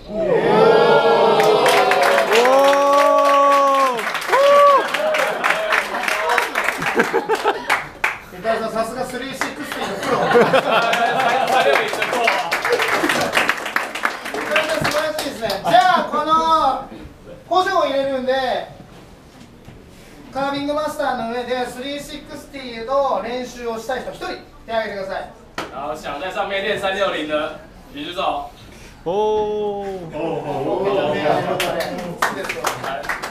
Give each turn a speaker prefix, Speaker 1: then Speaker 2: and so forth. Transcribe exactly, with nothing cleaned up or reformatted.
Speaker 1: さすがスリーシックスティーのプロ。素晴らしいですね。じゃあこの補助を入れるんで、カービングマスターの上でスリーシックスティーの練習をしたい人一人手を挙げてください。
Speaker 2: 然后想在上面练三六零的举举手。
Speaker 3: おお。
Speaker 1: おお。